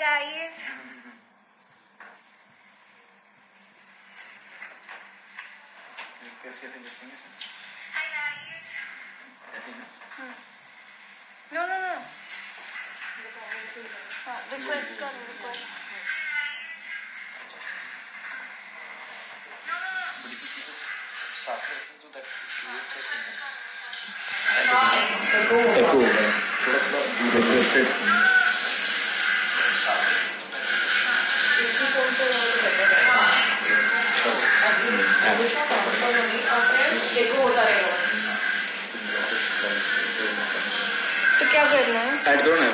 guys. Hi guys. No. Request करो request. तो क्या करना है? ऐड करो ना।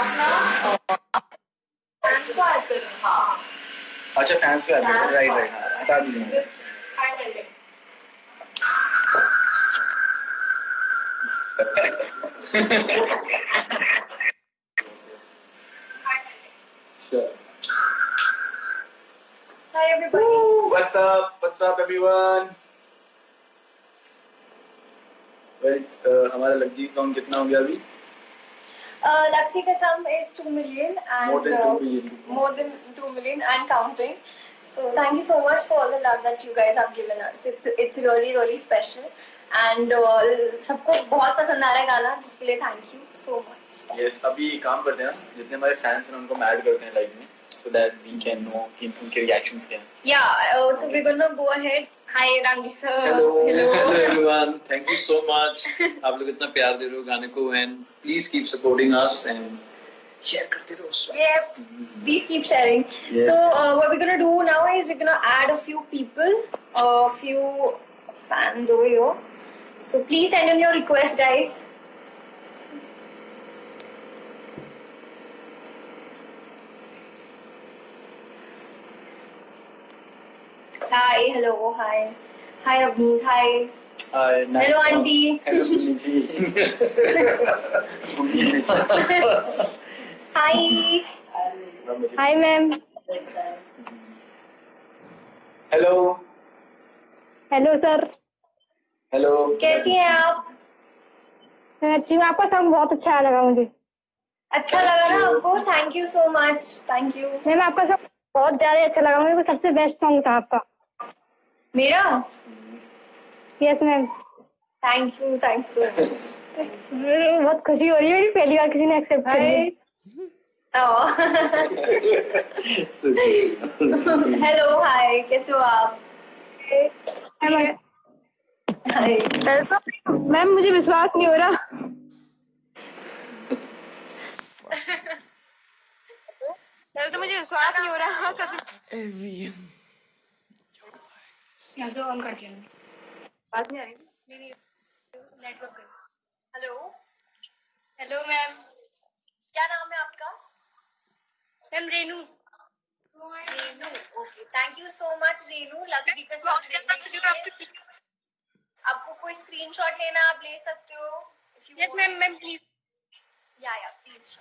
अच्छा फैंस को ऐड करो। राइट हटा दीजिए। Sure. Hi everybody. What's up everyone? हमारा लग्गी काउंट कितना हो गया अभी? Lakshmi Kasam is 2 million and More than 2 million. More than 2 million and counting. So thank you so much for all the love that you guys have given us. It's really special and सबको बहुत पसंद आ रहा है गाना जिसके लिए thank you so much. Yes, अभी काम करते हैं ना जितने हमारे फैंस हैं उनको ऐड करते हैं लाइव में so that we can know उनके रिएक्शंस क्या हैं. Yeah, so we're gonna go ahead. Hi Randy sir. Hello. Hello everyone. Thank you so much. आप लोग इतना प्यार दे रहे हो गाने को and please keep supporting us and share करते रहो. Yeah, please keep sharing. Yeah. So what we're gonna do now is we're gonna add a few people, a few fans over here. So please send in your requests, guys. Hi, hello, hi. Hi Avneet, hi. Nice. Hello auntie. Hello Miji. Hi. Hi ma'am. Hello. Hello sir. Hello. कैसी हैं आप? मैं अच्छी हूँ। आपका song बहुत अच्छा लगा मुझे। अच्छा लगा ना आपको? Thank you so much. Thank you. Ma'am आपका सॉन्ग बहुत ज्यादा अच्छा लगा मुझे। सबसे बेस्ट सॉन्ग था आपका। मेरा? Yes ma'am. Thank you so much. बहुत खुशी हो रही है मेरी पहली बार किसी ने एक्सेप्ट किया। हेलो हाय कैसे हो आप? मैम मुझे विश्वास नहीं हो रहा। तो मुझे विश्वास नहीं हो रहा। यहाँ से ऑन करती हूँ। बात नहीं आ रही। नहीं नेटवर्क। Hello hello ma'am. क्या नाम है आपका? Ma'am Renu. Renu. Okay thank you so much Renu. Lucky का साथ देने के लिए. आपको कोई स्क्रीनशॉट लेना आप ले सकते हो. Yes ma'am ma'am please. या please show.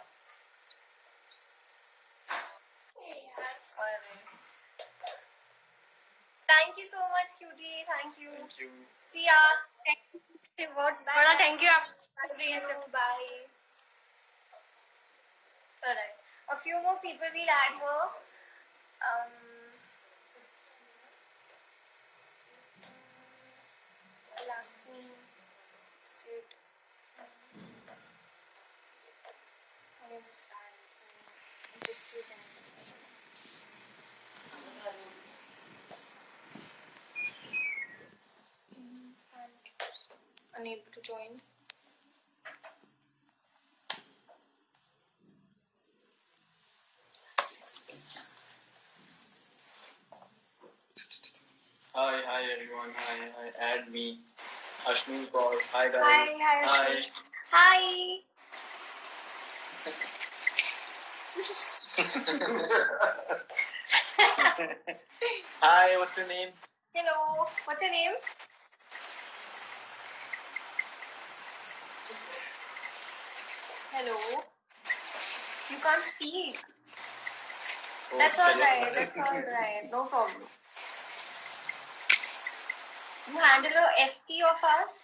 Thank you so much cutie. Thank you. Siya. बहुत बड़ा थैंक यू आप. Bye. Alright. A few more people we'll add here. Lasmin, Sid. I understand. Unable to join. Hi everyone. Hi. Add me. Ashmi Kaur. Hi guys. Hi Ashmi. Hi. Hi, what's your name? Hello. What's your name? Hello. You can't speak. That's alright. No problem. You handle a FC of us?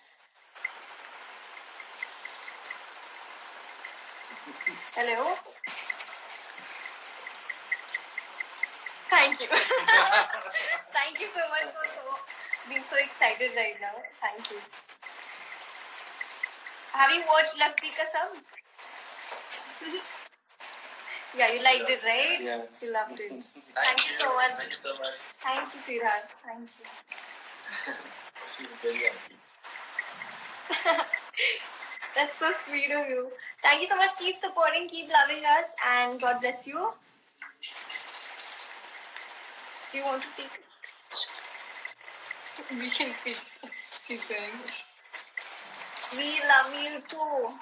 Hello? Thank you. Thank you so much for being so excited right now. Thank you. Have you watched Lagdi Kasam? Yeah, you liked it, right? Yeah. You loved it. Thank you so much. Thank you so much. Thank you, sweetheart. Thank you. She's very happy. That's so sweet of you. Thank you so much. Keep supporting, keep loving us, and God bless you. Do you want to take a screenshot? We can speak. She's going. We love you too.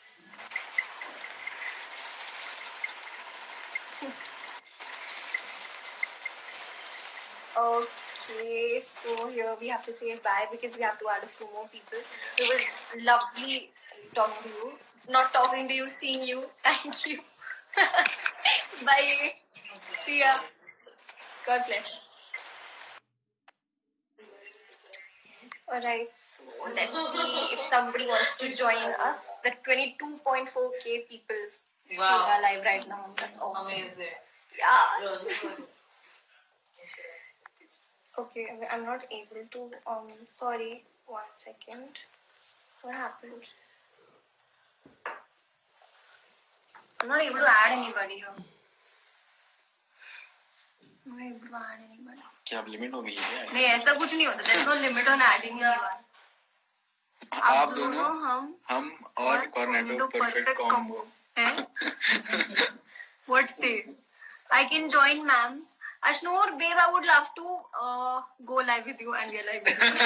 Okay, so here we have to say bye because we have to add a few more people. It was lovely talking to you. Not talking to you, seeing you. Thank you. Bye. See ya. God bless. Alright, so let's see if somebody wants to join us. The 22.4k people seeing our live right now. That's awesome. Amazing. Yeah. Okay, I'm not able to. Sorry. 1 second. What happened? I'm not able to add anybody here. I'm not able to add anybody. क्या अब limit हो गई है? नहीं ऐसा कुछ नहीं होता. There's no limit on adding anyone. आप दोनों हम और कॉर्नेटो परफेक्ट कॉम्बो हैं. What say? I can join, ma'am. Ashnoor, babe, I would love to go live with you and we are live with you.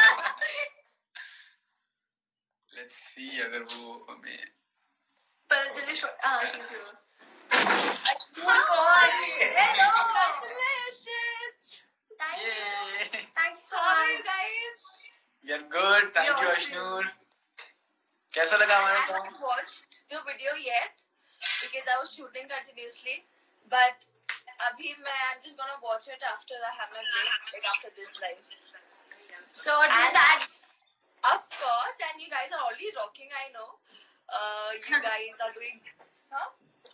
Let's see अगर वो हमें पता चले she's here. Ashnoor, God. Hello, congratulations. Thank you. Thank you so much. How are you guys? We are good. Thank you, Ashnoor. कैसा लगा I हमारा haven't song? watched the video yet because I was shooting continuously. But I'm just gonna watch it after I have my break, like after this live. So do And that. Of course, and you guys are already rocking. I know. You guys are doing. Huh?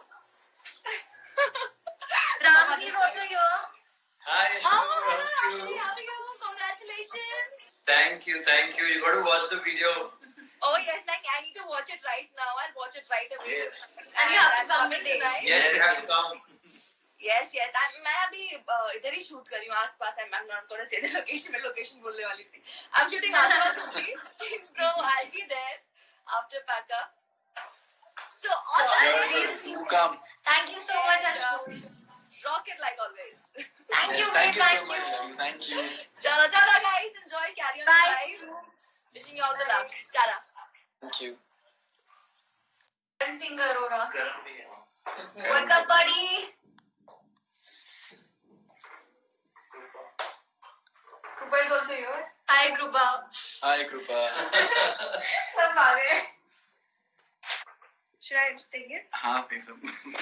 Ramji is also here. Hi, Oh, Ashnoor. hello, How are Raji. you? How are you? Congratulations. Thank you, thank you. You got to watch the video. Oh yes, like I need to watch it right now. I'll watch it right away. Yes. And you have to I'm come coming today. tonight. Yes, you have to come. Yes. मैं अभी इधर ही shoot कर रही हूँ आसपास. I'm not gonna say the location. मैं location बोलने वाली थी. I'm shooting आसपास only. So I'll be there after pack up. So all the please You come. Thank you so much, And, Ashnoor. rock it like always. Thank you, Thank babe. you so Thank much. you. Ashnoor. Thank you. Chalo guys, enjoy. Carry on Bye. your life. Wishing you all the luck. Chara. Thank you. Singer Aurora. What's up, buddy? Krupa is also here. Hi, Krupa. Hi, Krupa. Some babe. Should I take it? हाँ फिर सब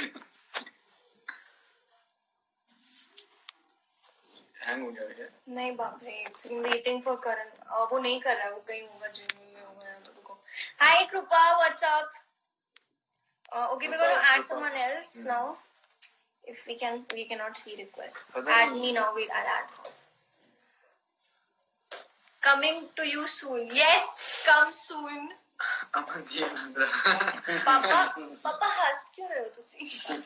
hang हो गया क्या? नहीं बाप रे, it's waiting for Karan. वो नहीं कर रहा है, वो कहीं होगा जिम में होगा या तो रुको. Hi Krupa, what's up? Okay, we're going to add someone else now. If we cannot see requests. Add me now. Wait, I'll add her. Coming to you soon. Yes, come soon. अमन ये बंदा पापा हंस क्यों रहे हो तुसी?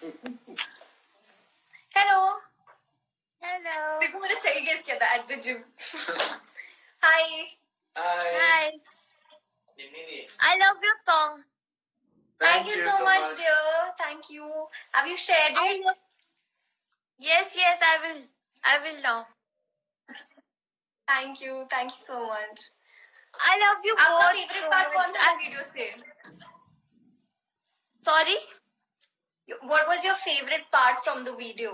Hello. Hello. देखो मैंने सही गेस किया था at the gym. Hi. Hi. I love your song. Thank you so much, dear. Thank you. Have you shared it? Yes, I will now. Thank you so much. I love you आपका both. favorite part कौन सा video से? Sorry? What was your favorite part from the video?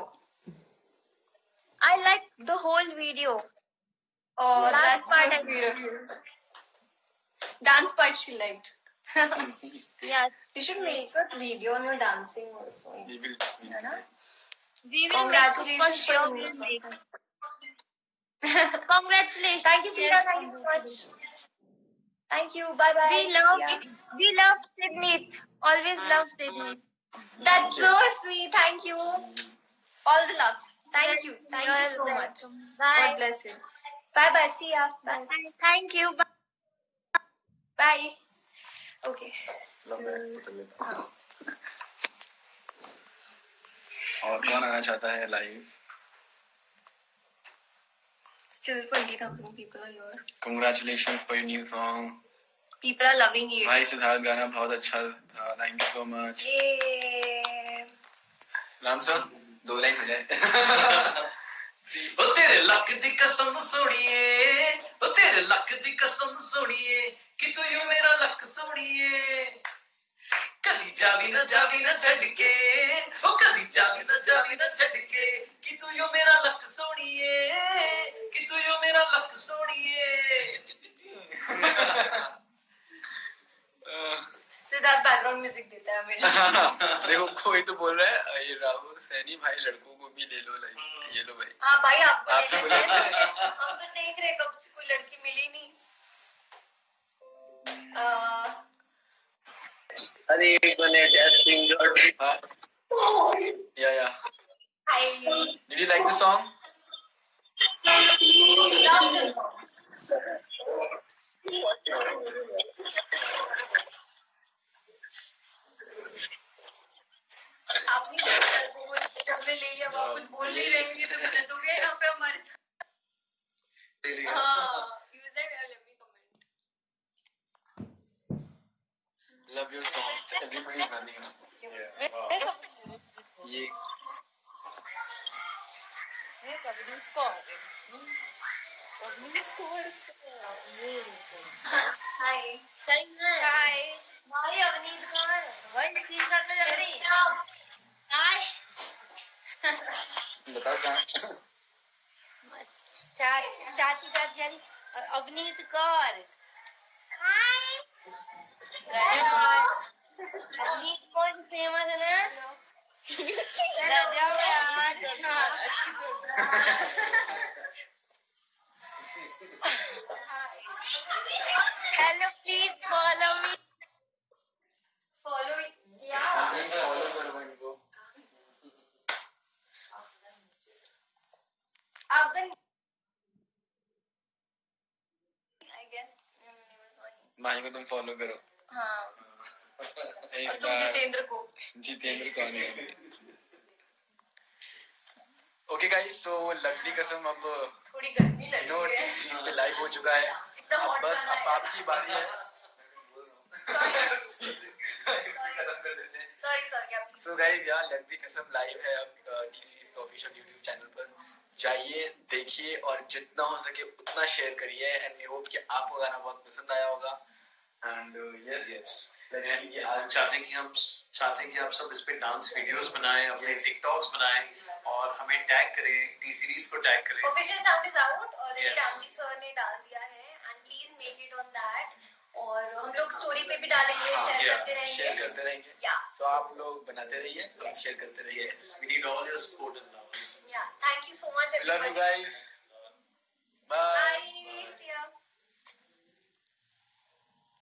I like the whole video. Oh, Last that's part so I sweet of you. Dance part she liked. Yes. You should make a video on your dancing also. We will. है ना? We will Congratulations make for sure. for We'll this. make. Congratulations. Thank you, Sita. Yes. Thank you so much. Thank you. Bye bye. We love Sydney. Always love Sydney. That's so sweet. Thank you. All the love. Thank you so much. Bye. God bless you. Bye. See ya. Bye. Thank you. Bye. Bye. Okay. लो मैं पकड़ लेता हूँ। और कौन आना चाहता है live? Still 20,000 people are here. Congratulations for your new song. People are loving it. भाई सिद्धार्थ गाना बहुत अच्छा था. Thank you so much. Yay. Ram sir 2 line हो जाए. ओ तेरे लक दी कसम सोनिए, ओ तेरे लक दी कसम सोनिए, कि तू यो मेरा लक सोनिए. कदी जावी ना छड़ के, ओ कदी जावी ना छड़ के, कि तू यो मेरा लक सोनिए, कि तू यो मेरा लक सोनिए. सिद्धार्थ बैकग्राउंड म्यूजिक देता है हमेशा. देखो कोई तो बोल रहा है ये राहुल सैनी भाई लड़कों को भी ले लो लाइक. ये लो भाई. हाँ भाई आपको आपने ले बोला लेते हैं. हम तो देख रहे कब से कोई लड़की मिली नहीं. अरे कोने testing dot. Yeah. Hi. Did you like the song? Love this song. आपने जब ले लिया वो कुछ बोल नहीं रहेंगे तो बता दोगे यहाँ पे हमारे साथ. हाँ. Use that and let me comment. Love your song. Everybody is running. ये Hi. Hi. Hi, Avneet Kaur. Why is he such a Hi. बताओ कहाँ? चाची यानी अवनीत कौर. हाय. अवनीत कौर फेमस है ना. गजब यार. Hello please follow me. Follow. Yeah. Follow करो इनको. आप then I guess माही को तुम फॉलो करो. हाँ. इस और तुम बार जितेंद्र कौन है? ओके गाइस सो लग्दी कसम अब थोड़ी गर्मी लग नो रही है. टीवी पे लाइव हो चुका है. एकदम अब hot बस गाना अब है. आपकी बारी है. Sorry आप सो गाइस यार लग्दी कसम लाइव है अब टी सीरीज के ऑफिशियल यूट्यूब चैनल पर. जाइए देखिए और जितना हो सके उतना शेयर करिए एंड वी होप कि आपको गाना बहुत पसंद आया होगा. एंड यस चाहते हैं कि आप सब इस पे डांस वीडियोस बनाएं, अपने टिकटॉक्स बनाएं और हमें टैग करें, टी सीरीज को टैग करें. Official sound is out already. Yes. Ramji sir ने डाल दिया है and please make it on that. और हम लोग स्टोरी पे भी डालेंगे. शेयर करते रहेंगे. Yeah. तो आप लोग बनाते रहिए, शेयर करते रहिए. We need all your support and love. Yeah, thank you so much Love you everybody. guys. Bye. Bye.